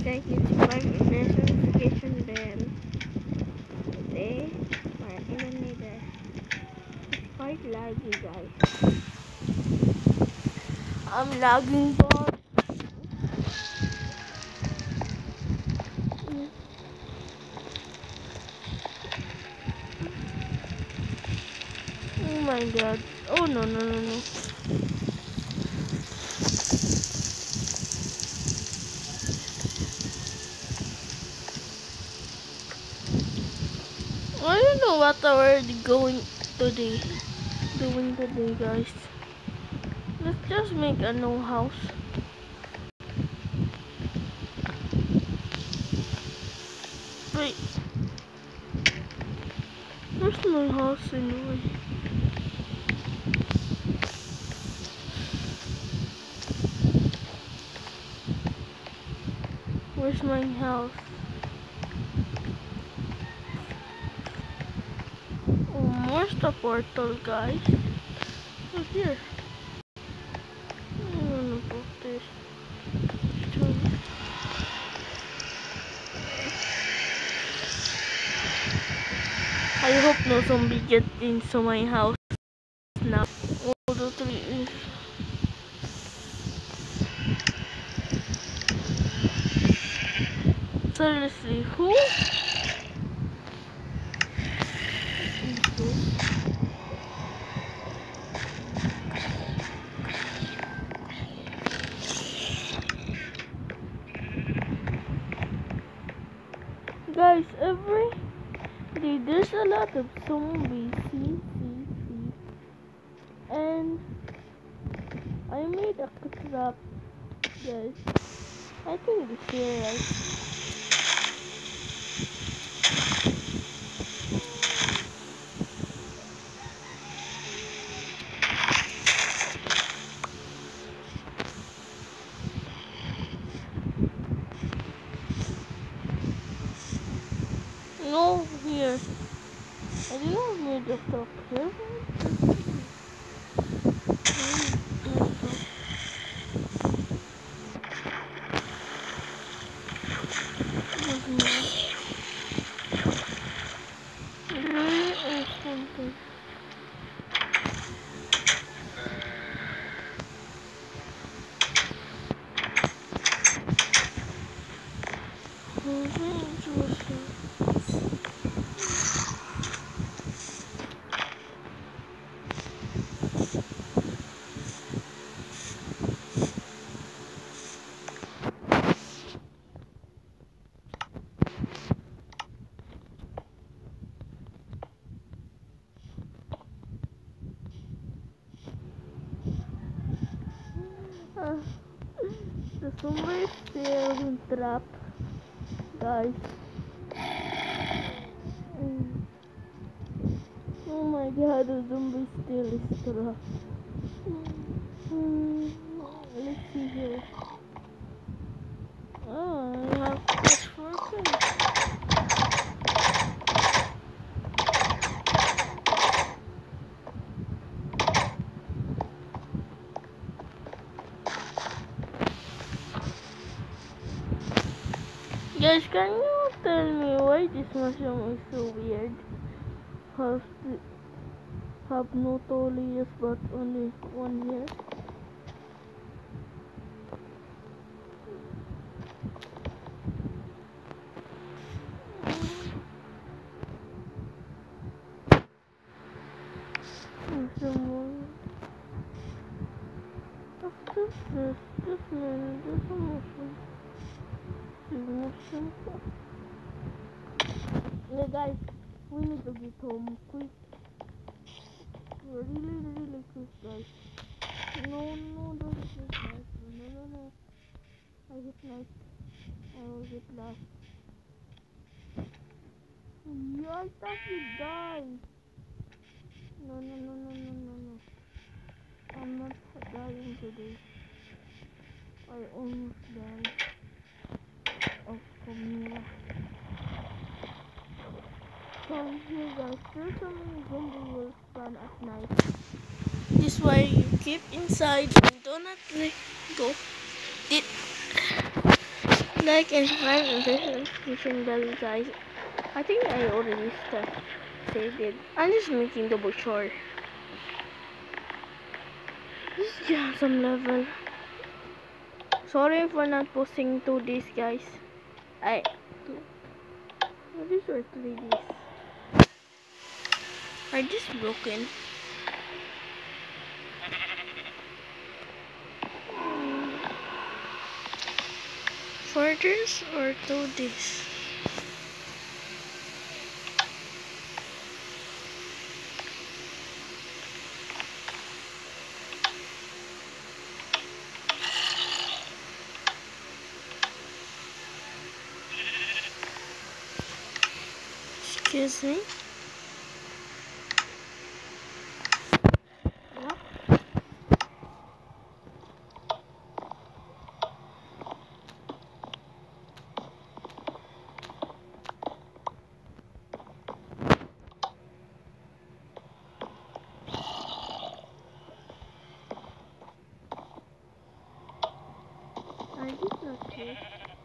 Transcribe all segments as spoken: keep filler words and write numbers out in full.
guys, it's five notification bell. Today, or even later. It's quite laggy, guys. I'm lagging, but oh my god. Oh no no no no. I don't know what we're going today. Doing today, guys. Let's just make a no house. Wait. Where's my house anyway? Where's my house? Oh, where's the portal, guys? Oh, here. I don't know about this. I hope no zombie get into my house now. All the three. Seriously, who? Guys, every day there's a lot of zombies. See, see, see. And I made a trap, guys. I think it's here, right? No, here. I did not make the stuff here. Really or something. Uh, the zombie is still in trap, guys. Mm. Oh my god, the zombie still is trapped. Mm. Let's see here. Oh, I have pitchfork. Guys, can you tell me why this mushroom is so weird? Has have no two layers but only one here. Mushroom. After this, this man, there's a mushroom. Mushroom. Hey guys, we need to get home quick. Really, really quick, guys. No, no, don't hit knife. No, no, no. I hit knife. I will get last. Yeah, I thought you died. No, no, no, no, no, no, no. I'm not dying today. I almost died. Oh, come here. Come here, guys. There's so many zombies will spawn at night. This why you keep inside and do not let go. Did Like and subscribe and press the notification bell, guys. I think I already started it. I'm just making double sure. This is just some level. Sorry for not posting two days, guys. I two. What is or three days? Are this broken? Four days or two days? Excuse me. What? I did not hear.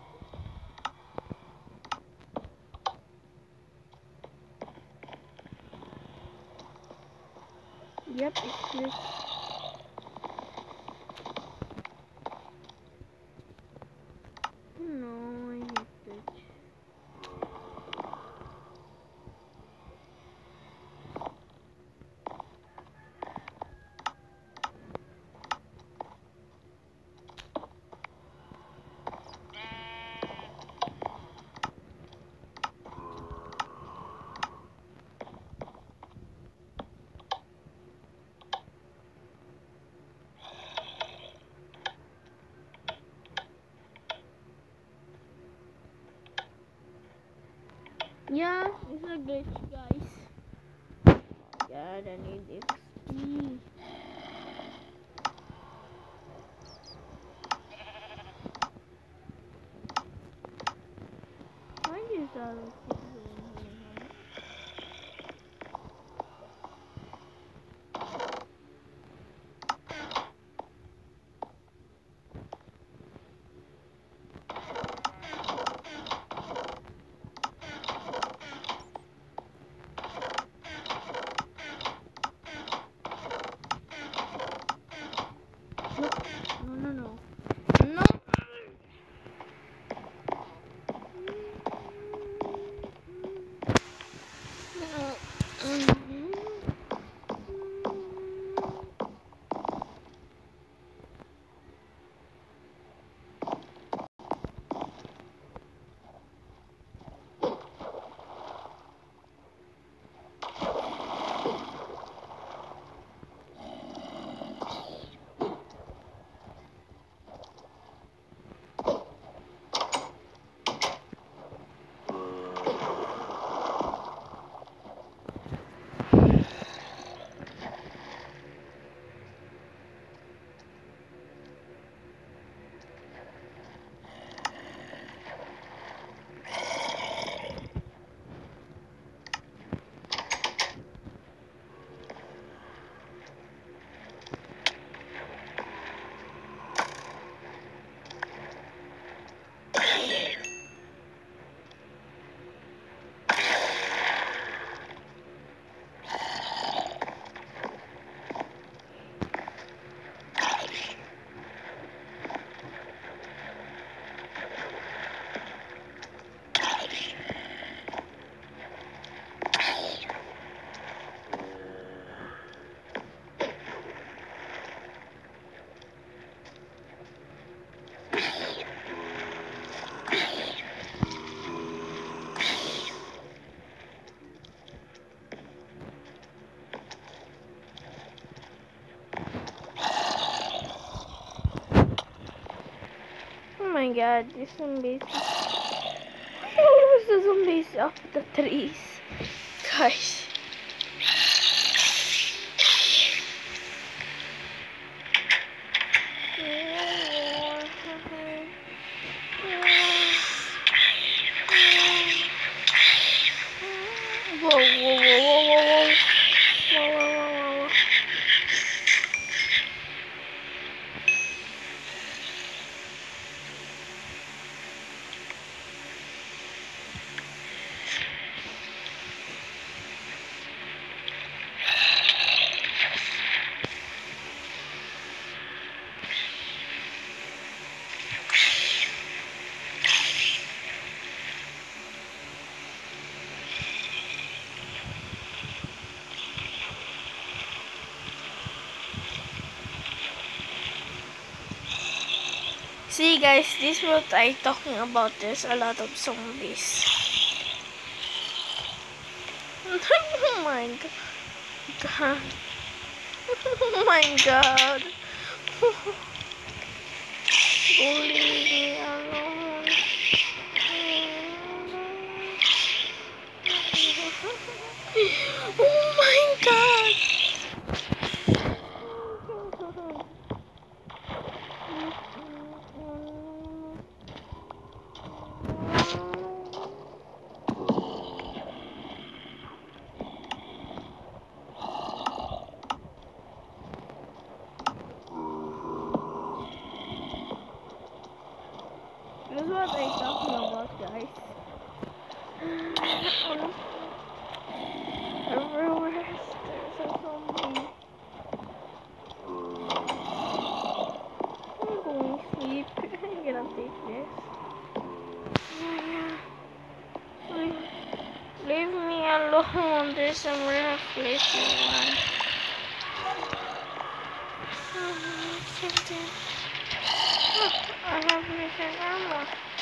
Yep, it's clear. No, I hate that. Yeah, it's a glitch, guys. God, I need X P. Why is that keep going here, huh? No, no, no, no. No! Oh my god, these zombies. Where was the zombies up the trees? Guys. Whoa, whoa, whoa, whoa, whoa, whoa. Whoa, whoa, whoa, whoa. See guys, this is what I talking about. There's a lot of zombies. Oh my god. Oh my god. Leave me alone. Oh my god. This is what I'm talking about, guys. Everywhere there's a zombie. I'm going to sleep. I'm gonna take this. Leave me alone. There's some real flashy one. I have missing ammo.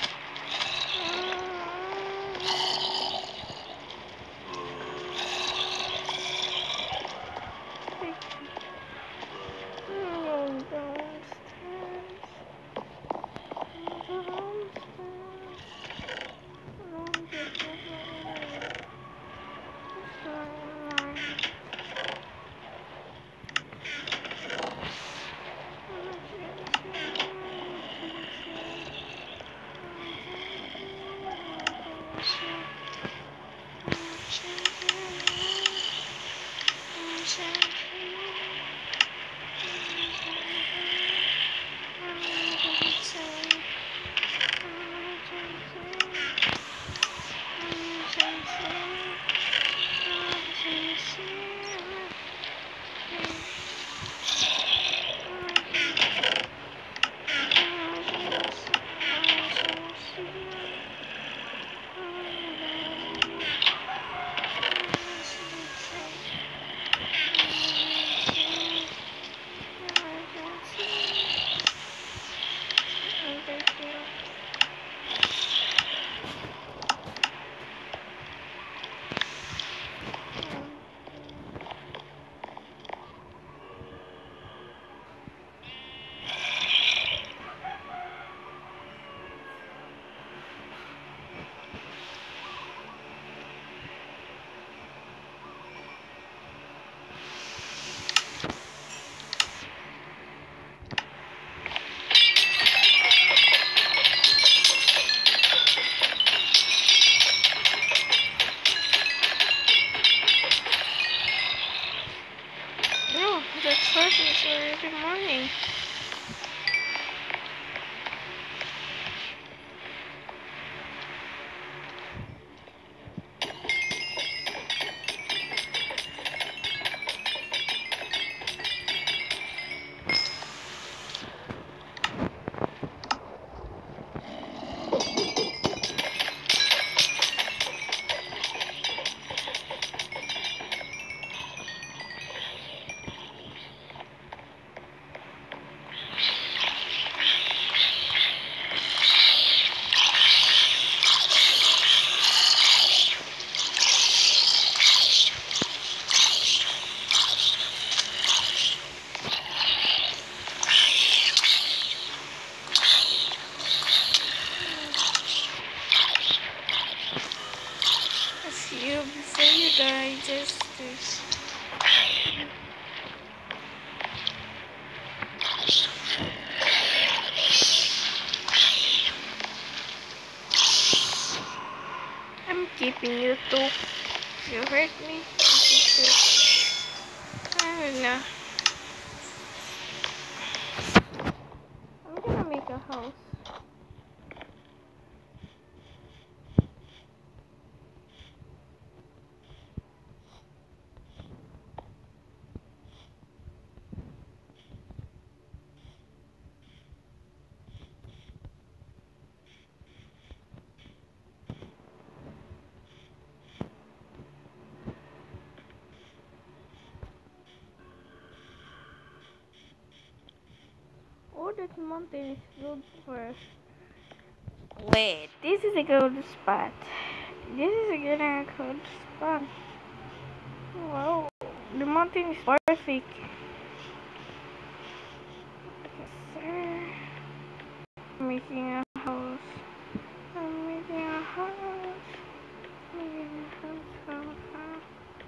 That's first is already morning. You before you die, just this. I'm keeping you too. If you hurt me, I don't know. I'm gonna make a house. Oh, that mountain is good for. Wait, this is a good spot. This is a good, a good spot. Wow, the mountain is perfect. Yes, sir. Making a house. I'm making a house. Making a house. house, house.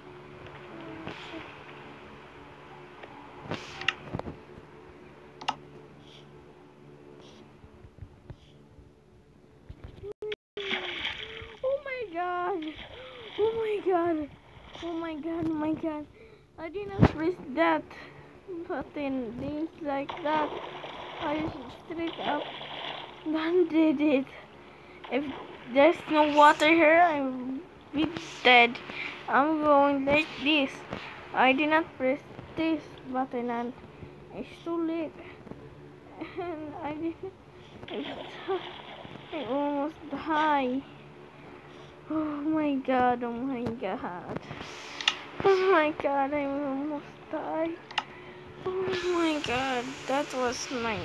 Oh my god! Oh my god! Oh my god! Oh my god! I did not press that button. Things like that. I just straight up done did it. If there's no water here, I'm be dead. I'm going like this. I did not press this button and it's too late. And I didn't. I almost die. Oh my god, oh my god. Oh my god, I almost died. Oh my god, that was mine.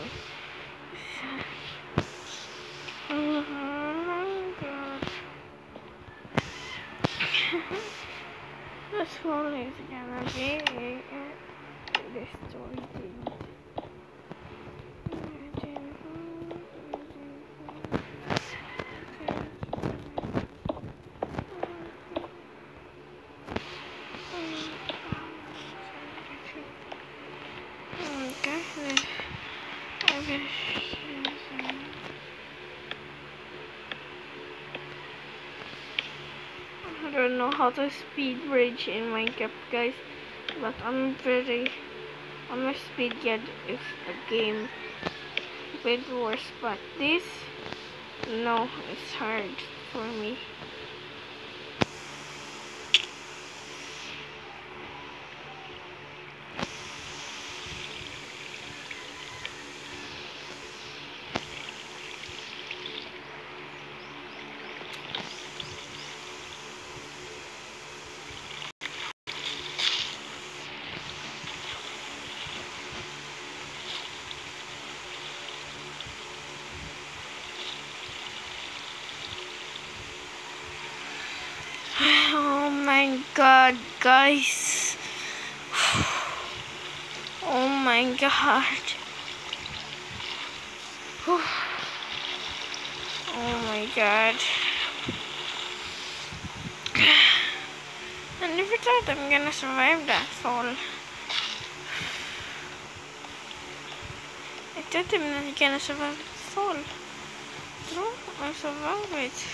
Oh my god. This one is gonna be destroyed. I don't know how to speed bridge in Minecraft, guys, but I'm very, I'm a speed kid. It's a game with worse, but this, no, it's hard for me. Oh my god, guys. Oh my god. Oh my god. I never thought I'm gonna survive that fall. I thought I'm not gonna survive that fall. No, I survived it.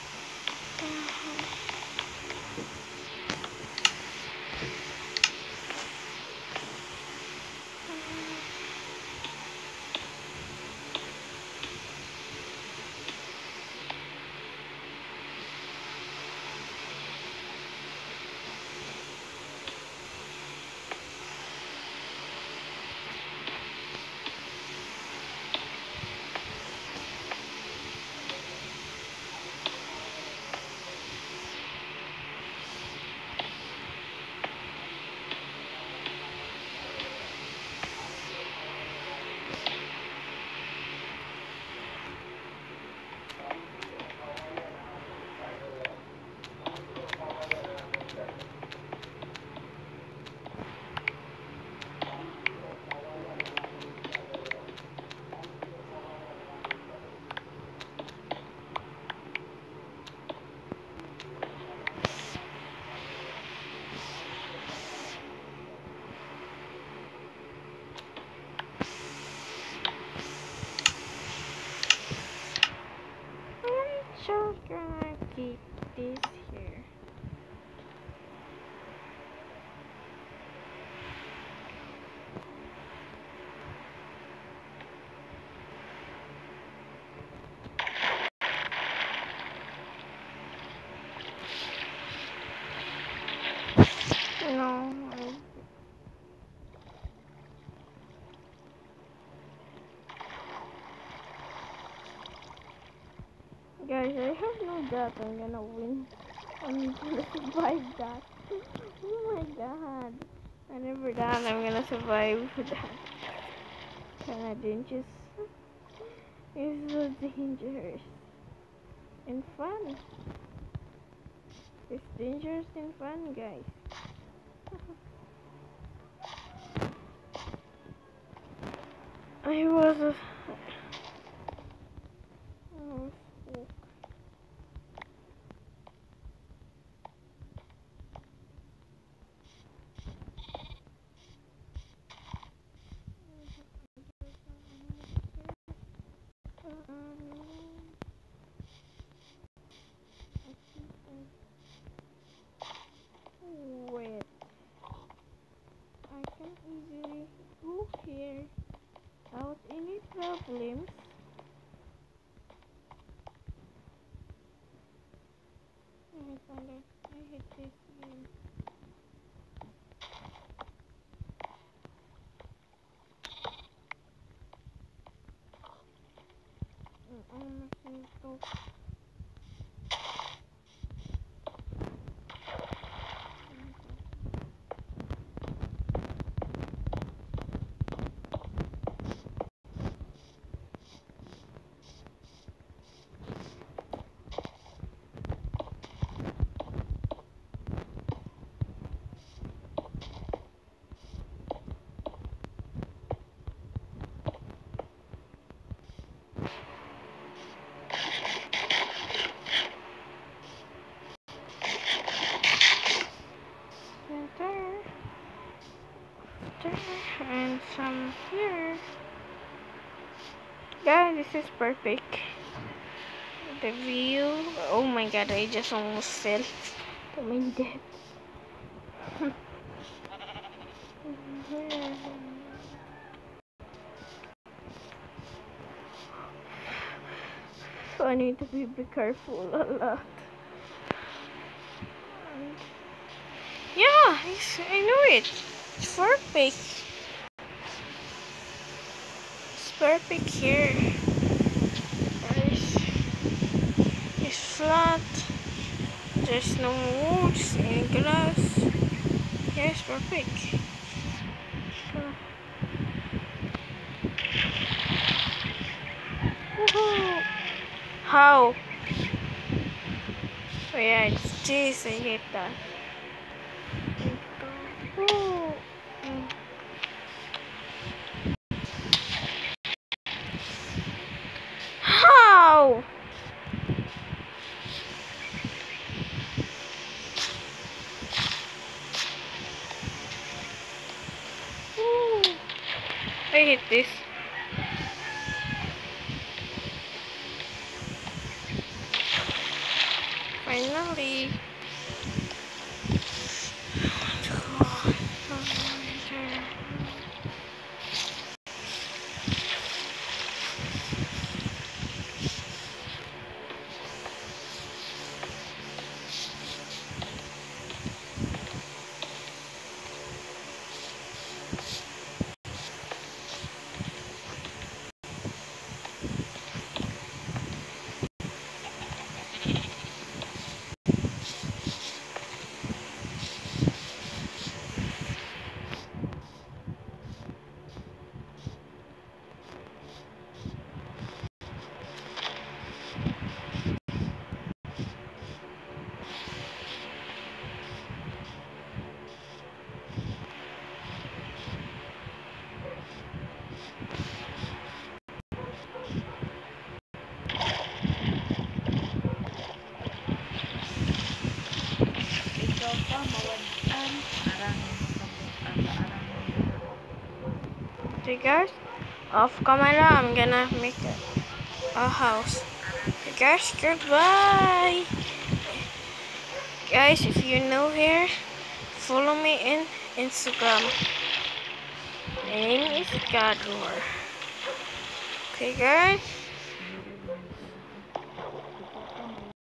I'm just gonna keep this here. No, I guys, I have no doubt I'm gonna win. I'm gonna survive that. Oh my god. I never thought I'm gonna survive that. kinda dangerous. It's so dangerous and fun. It's dangerous and fun, guys. I was a oh, fuck. Wait, I can easily go here without any problems. I found it. I hate this game. I'm missing stuff. There, there, and some here. Guys, this is perfect. The view. Oh my god, I just almost fell to my death. So I need to be, be careful a lot. Yeah, it's, I know it. It's perfect. It's perfect here. It's, it's flat. There's no woods and grass. Yeah, it's perfect. Uh, woohoo! How? Oh yeah, it's this. I hate that. Ooh. Mm. How? Ooh. I hate this. Finally. Okay guys, off camera I'm gonna make a, a house. Okay guys, goodbye. Guys, if you're new here, follow me in Instagram. My name is Gador. Okay guys.